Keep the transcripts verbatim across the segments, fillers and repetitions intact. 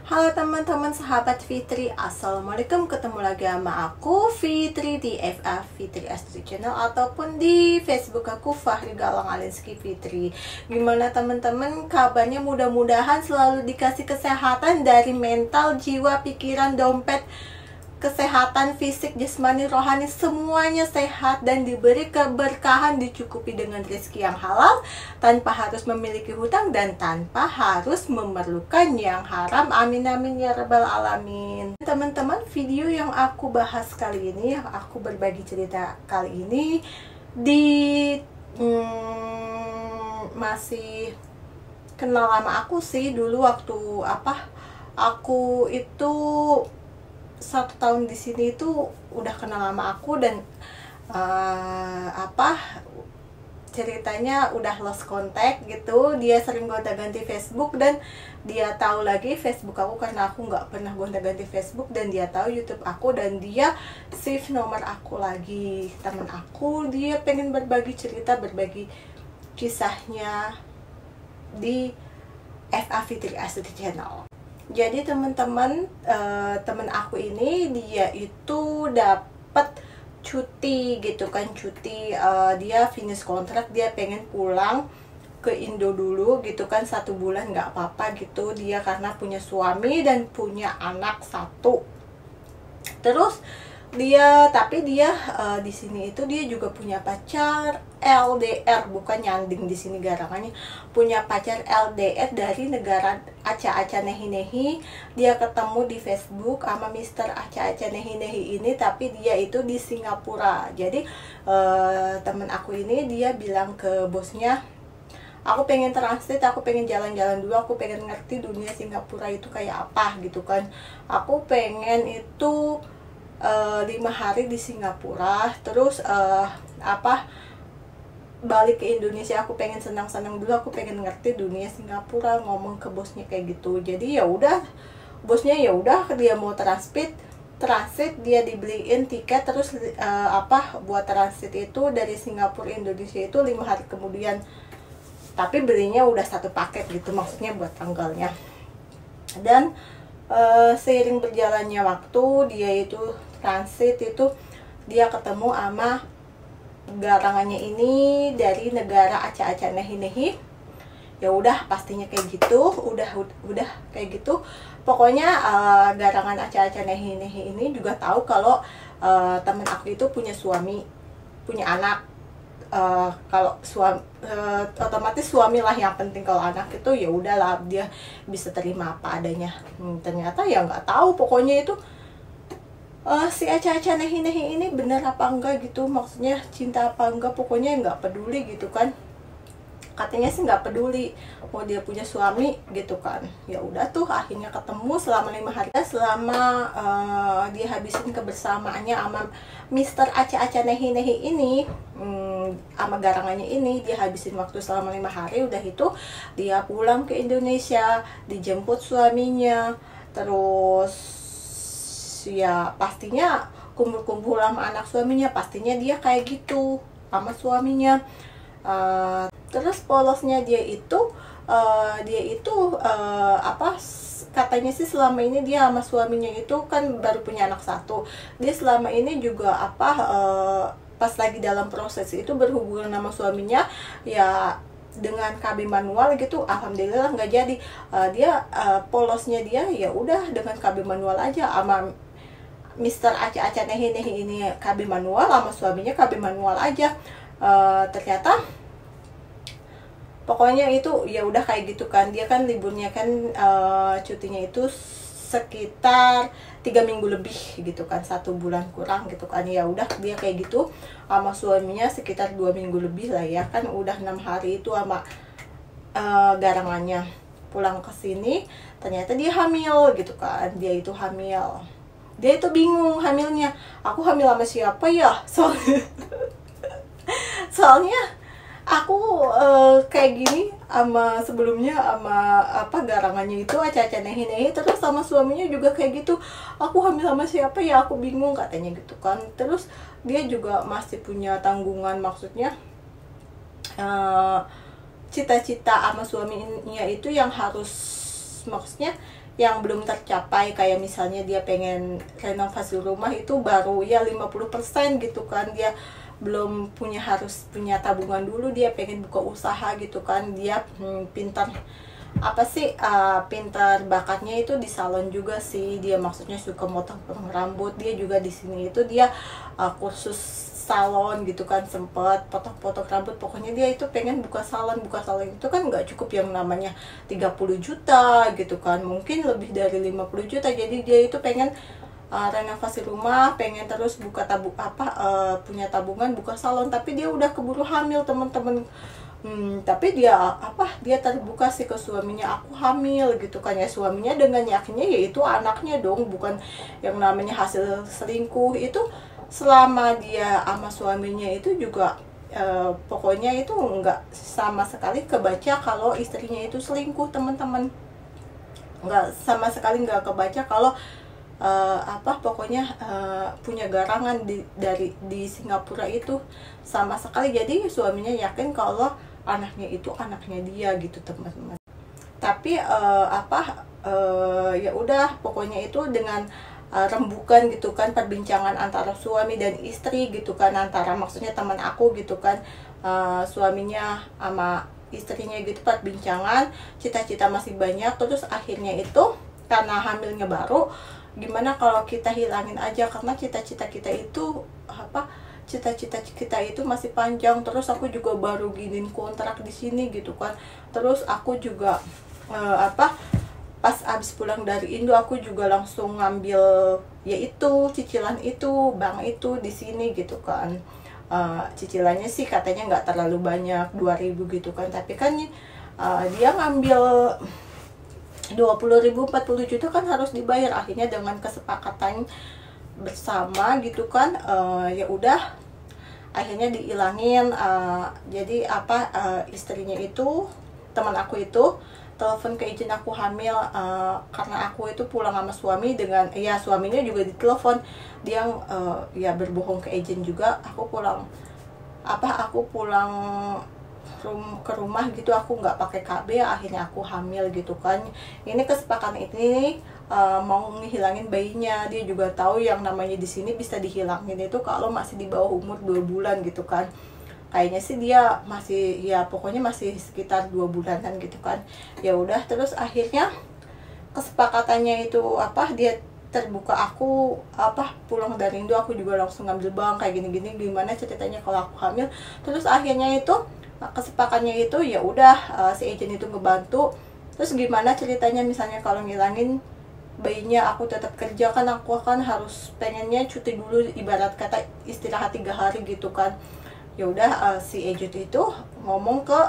Halo teman-teman sahabat Fitri, Assalamualaikum. Ketemu lagi sama aku Fitri di F A Fitri Astri Channel ataupun di Facebook aku Fahri Galang Alinski Fitri. Gimana teman-teman kabarnya? Mudah-mudahan selalu dikasih kesehatan dari mental, jiwa, pikiran, dompet, kesehatan fisik, jasmani, rohani, semuanya sehat dan diberi keberkahan, dicukupi dengan rezeki yang halal tanpa harus memiliki hutang dan tanpa harus memerlukan yang haram. Amin amin ya rabbal alamin. Teman-teman, video yang aku bahas kali ini, yang aku berbagi cerita kali ini di hmm, masih kenal sama aku sih dulu waktu apa aku itu satu tahun di sini itu udah kenal sama aku dan uh, apa ceritanya udah lost contact gitu. Dia sering gonta-ganti Facebook dan dia tahu lagi Facebook aku karena aku nggak pernah gonta-ganti Facebook, dan dia tahu YouTube aku dan dia save nomor aku lagi. Teman aku, dia pengen berbagi cerita, berbagi kisahnya di F A Fitri Astri Channel. Jadi teman-teman, uh, teman aku ini dia itu dapat cuti gitu kan, cuti uh, dia finish kontrak, dia pengen pulang ke Indo dulu gitu kan, satu bulan nggak apa-apa gitu. Dia karena punya suami dan punya anak satu. Terus dia tapi dia uh, di sini itu dia juga punya pacar L D R, bukan nyanding di sini garangannya, punya pacar L D R dari negara Aca-Aca Nehi-Nehi. Dia ketemu di Facebook sama Mister Aca-Aca Nehi-Nehi ini, tapi dia itu di Singapura. Jadi uh, temen aku ini dia bilang ke bosnya, aku pengen transit, aku pengen jalan-jalan dulu, aku pengen ngerti dunia Singapura itu kayak apa gitu kan. Aku pengen itu Uh, lima hari di Singapura, terus uh, apa balik ke Indonesia, aku pengen senang-senang dulu, aku pengen ngerti dunia Singapura, ngomong ke bosnya kayak gitu. Jadi ya udah, bosnya ya udah, dia mau transit transit dia dibeliin tiket, terus uh, apa buat transit itu dari Singapura Indonesia itu lima hari kemudian, tapi belinya udah satu paket gitu, maksudnya buat tanggalnya. Dan uh, seiring berjalannya waktu, dia itu transit itu dia ketemu sama garangannya ini dari negara Aca-Aca Nehi-Nehi. Ya udah pastinya kayak gitu, udah udah kayak gitu. Pokoknya uh, garangan Aca-Aca Nehi-Nehi ini juga tahu kalau uh, temen aku itu punya suami, punya anak. Uh, kalau suami uh, otomatis suami lah yang penting, kalau anak itu ya udahlah dia bisa terima apa adanya. Hmm, ternyata ya nggak tahu, pokoknya itu Uh, si Aca-Aca Nehi-Nehi ini bener apa enggak gitu, maksudnya cinta apa enggak, pokoknya nggak peduli gitu kan. Katanya sih nggak peduli, mau dia punya suami gitu kan. Ya udah tuh akhirnya ketemu selama lima hari, selama uh, dia habisin kebersamaannya sama Mister Aca-Aca Nehi-Nehi ini, hmm, sama garangannya ini, dia habisin waktu selama lima hari. Udah itu dia pulang ke Indonesia, dijemput suaminya, terus ya pastinya kumpul-kumpul sama anak suaminya, pastinya dia kayak gitu sama suaminya. Uh, terus polosnya dia itu uh, dia itu uh, apa katanya sih selama ini dia sama suaminya itu kan baru punya anak satu. Dia selama ini juga apa uh, pas lagi dalam proses itu berhubungan sama suaminya ya dengan K B manual gitu. Alhamdulillah nggak jadi. Uh, dia uh, polosnya dia ya udah dengan K B manual aja, sama Mister Aca-Aca Nehi-Nehi ini K B manual, sama suaminya K B manual aja. Uh, ternyata pokoknya itu ya udah kayak gitu kan. Dia kan liburnya kan uh, cutinya itu sekitar tiga minggu lebih gitu kan, satu bulan kurang gitu kan. Ya udah dia kayak gitu sama suaminya sekitar dua minggu lebih lah ya kan. Udah enam hari itu sama uh, garangannya pulang ke sini, ternyata dia hamil gitu kan. Dia itu hamil, dia itu bingung hamilnya, aku hamil sama siapa ya, soalnya soalnya aku uh, kayak gini sama sebelumnya sama apa garangannya itu Aca-Aca Nehi-Nehi, terus sama suaminya juga kayak gitu, aku hamil sama siapa ya, aku bingung katanya gitu kan. Terus dia juga masih punya tanggungan, maksudnya uh, cita-cita sama suaminya itu yang harus, maksudnya yang belum tercapai, kayak misalnya dia pengen renovasi rumah itu baru ya lima puluh persen gitu kan, dia belum punya, harus punya tabungan dulu, dia pengen buka usaha gitu kan, dia hmm, pintar apa sih uh, pintar bakatnya itu di salon juga sih, dia maksudnya suka motong rambut, dia juga di sini itu dia uh, kursus salon gitu kan, sempet potong-potong rambut, pokoknya dia itu pengen buka salon. Buka salon itu kan nggak cukup yang namanya tiga puluh juta gitu kan, mungkin lebih dari lima puluh juta. Jadi dia itu pengen uh, renovasi rumah, pengen terus buka tabung apa uh, punya tabungan buka salon, tapi dia udah keburu hamil teman-teman. Hmm, tapi dia apa dia terbuka sih ke suaminya, aku hamil gitu kan ya, suaminya dengan yakinnya yaitu anaknya dong, bukan yang namanya hasil selingkuh. Itu selama dia sama suaminya itu juga eh, pokoknya itu enggak sama sekali kebaca kalau istrinya itu selingkuh teman-teman, enggak sama sekali enggak kebaca kalau uh, apa pokoknya uh, punya garangan di dari di Singapura itu sama sekali. Jadi suaminya yakin kalau anaknya itu anaknya dia gitu teman-teman. Tapi uh, apa uh, ya udah pokoknya itu dengan uh, rembukan gitu kan, perbincangan antara suami dan istri gitu kan, antara maksudnya teman aku gitu kan, uh, suaminya sama istrinya gitu, perbincangan, cita-cita masih banyak. Terus akhirnya itu karena hamilnya baru, gimana kalau kita hilangin aja, karena cita-cita kita itu apa cita-cita kita itu masih panjang. Terus aku juga baru giniin kontrak di sini gitu kan. Terus aku juga uh, apa pas abis pulang dari Indo aku juga langsung ngambil yaitu cicilan itu bank itu di sini gitu kan. Uh, cicilannya sih katanya nggak terlalu banyak, dua ribu gitu kan, tapi kan uh, dia ngambil dua puluh ribu, empat puluh juta kan harus dibayar. Akhirnya dengan kesepakatan bersama gitu kan, uh, ya udah akhirnya diilangin. Uh, jadi apa uh, istrinya itu, teman aku itu telepon ke izin aku hamil, uh, karena aku itu pulang sama suami dengan ya suaminya juga ditelepon, dia uh, ya berbohong ke izin juga, aku pulang apa aku pulang rum, ke rumah gitu, aku nggak pakai K B, akhirnya aku hamil gitu kan. Ini kesepakatan ini uh, mau ngehilangin bayinya, dia juga tahu yang namanya di sini bisa dihilangin itu kalau masih di bawah umur dua bulan gitu kan. Kayaknya sih dia masih ya pokoknya masih sekitar dua bulanan gitu kan. Ya udah, terus akhirnya kesepakatannya itu apa dia terbuka, aku apa pulang dari Indo aku juga langsung ngambil bank kayak gini-gini, gimana ceritanya kalau aku hamil. Terus akhirnya itu kesepakatannya itu ya udah uh, si agent itu ngebantu. Terus gimana ceritanya misalnya kalau ngilangin bayinya, aku tetap kerja kan, aku kan harus pengennya cuti dulu, ibarat kata istirahat tiga hari gitu kan. Ya udah uh, si agent itu ngomong ke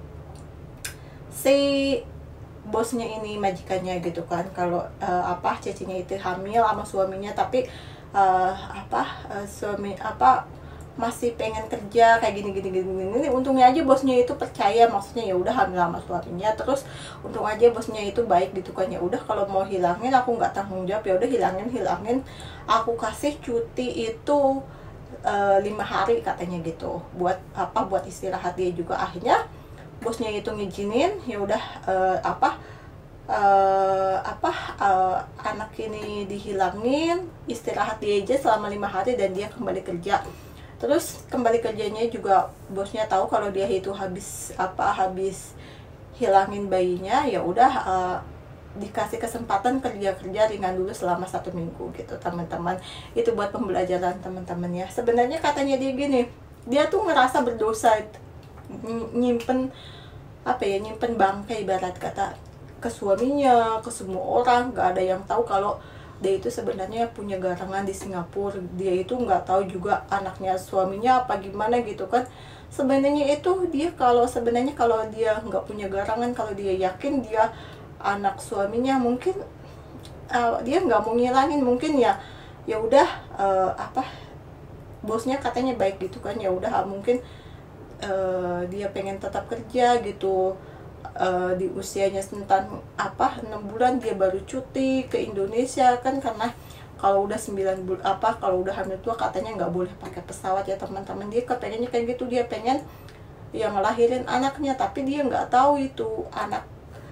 si bosnya ini, majikannya gitu kan, kalau uh, apa cecinya itu hamil sama suaminya, tapi uh, apa uh, suami apa masih pengen kerja kayak gini gini gini gini. Untungnya aja bosnya itu percaya, maksudnya ya udah hamil sama suaminya, terus untung aja bosnya itu baik gitu kan. Ya udah kalau mau hilangin aku nggak tanggung jawab, ya udah hilangin hilangin aku kasih cuti itu uh, lima hari katanya gitu, buat apa buat istirahat dia juga. Akhirnya bosnya itu ngizinin, ya udah uh, apa uh, apa uh, anak ini dihilangin, istirahat dia aja selama lima hari dan dia kembali kerja. Terus kembali kerjanya juga bosnya tahu kalau dia itu habis apa habis hilangin bayinya, ya udah uh, dikasih kesempatan kerja-kerja ringan dulu selama satu minggu gitu teman-teman. Itu buat pembelajaran teman-teman ya. Sebenarnya katanya dia gini, dia tuh ngerasa berdosa nyimpen apa ya nyimpen bangkai ibarat kata ke suaminya, ke semua orang. Gak ada yang tahu kalau dia itu sebenarnya punya garangan di Singapura. Dia itu nggak tahu juga anaknya suaminya apa gimana gitu kan. Sebenarnya itu dia kalau sebenarnya kalau dia nggak punya garangan, kalau dia yakin dia anak suaminya, mungkin uh, dia nggak mau ngilangin, mungkin ya ya udah uh, apa bosnya katanya baik gitu kan, ya udah mungkin uh, dia pengen tetap kerja gitu. Uh, di usianya tentang apa enam bulan dia baru cuti ke Indonesia kan, karena kalau udah sembilan bulan apa kalau udah hamil tua katanya nggak boleh pakai pesawat ya teman-teman. Dia kepengennya kayak gitu, dia pengen yang ngelahirin anaknya, tapi dia nggak tahu itu anak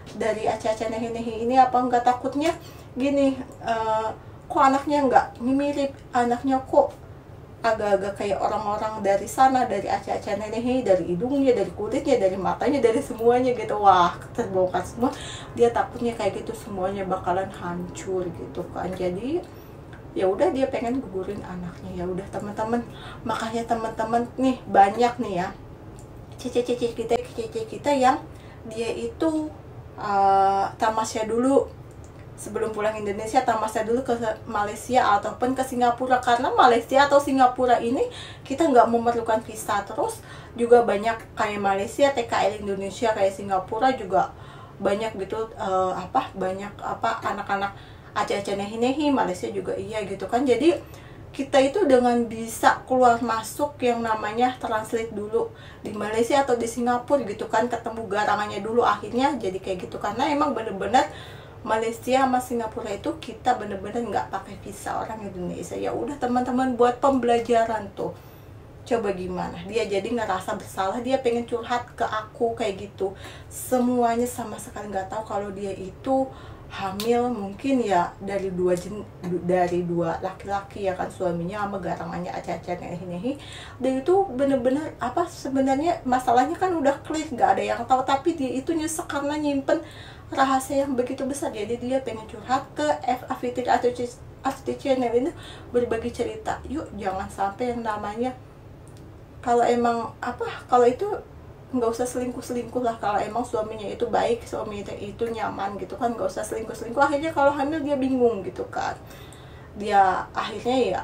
dari Aca-Aca Nehi-Nehi ini, apa enggak takutnya gini, uh, kok anaknya enggak mirip, anaknya kok agak-agak kayak orang-orang dari sana, dari Aca-Aca Nehi, dari hidungnya, dari kulitnya, dari matanya, dari semuanya gitu. Wah, terbongkar semua. Dia takutnya kayak gitu semuanya bakalan hancur gitu kan. Jadi ya udah dia pengen gugurin anaknya. Ya udah teman-teman, makanya teman-teman nih banyak nih ya cici-cici kita cici kita yang dia itu uh, tamasya dulu sebelum pulang Indonesia, tamasya dulu ke Malaysia ataupun ke Singapura, karena Malaysia atau Singapura ini kita nggak memerlukan visa. Terus juga banyak kayak Malaysia T K L Indonesia, kayak Singapura juga banyak gitu, uh, apa banyak apa anak-anak Aca-Aca Nehi-Nehi, Malaysia juga iya gitu kan. Jadi kita itu dengan bisa keluar masuk yang namanya translate dulu di Malaysia atau di Singapura gitu kan, ketemu garangannya dulu, akhirnya jadi kayak gitu. Karena emang bener-bener Malaysia sama Singapura itu kita bener-bener nggak pakai visa orang Indonesia. Ya udah teman-teman, buat pembelajaran tuh. Coba gimana, dia jadi ngerasa bersalah, dia pengen curhat ke aku kayak gitu. Semuanya sama sekali nggak tahu kalau dia itu hamil, mungkin ya dari dua jen, dari dua laki-laki ya kan, suaminya sama garangannya Aca-Aca Nehi-Nehi. Dan itu bener-bener apa sebenarnya masalahnya kan udah clear, nggak ada yang tahu, tapi dia itu nyesek karena nyimpen rahasia yang begitu besar. Jadi dia pengen curhat ke F A Fitri atau F T Channel ini, berbagi cerita. Yuk jangan sampai yang namanya, kalau emang apa, kalau itu nggak usah selingkuh-selingkuh lah. Kalau emang suaminya itu baik, suaminya itu nyaman gitu kan, nggak usah selingkuh-selingkuh. Akhirnya kalau hamil dia bingung gitu kan, dia akhirnya ya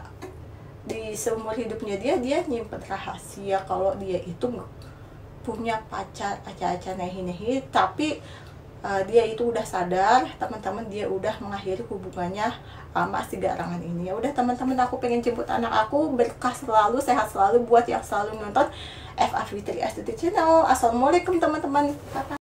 di seumur hidupnya dia dia nyimpen rahasia kalau dia itu punya pacar Aca-Aca Nehi-Nehi. Tapi uh, dia itu udah sadar teman-teman, dia udah mengakhiri hubungannya sama si garangan ini. Ya udah teman-teman, aku pengen jemput anak aku, berkah selalu, sehat selalu buat yang selalu nonton F A Fitri S T Channel. Assalamualaikum teman-teman.